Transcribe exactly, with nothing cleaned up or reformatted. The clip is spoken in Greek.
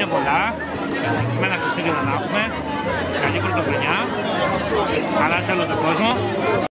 Χρόνια πολλά. Με ένα Χριστούγεννα να έχουμε. Καλή πρωτοχρονιά. Καλά σε όλο τον κόσμο.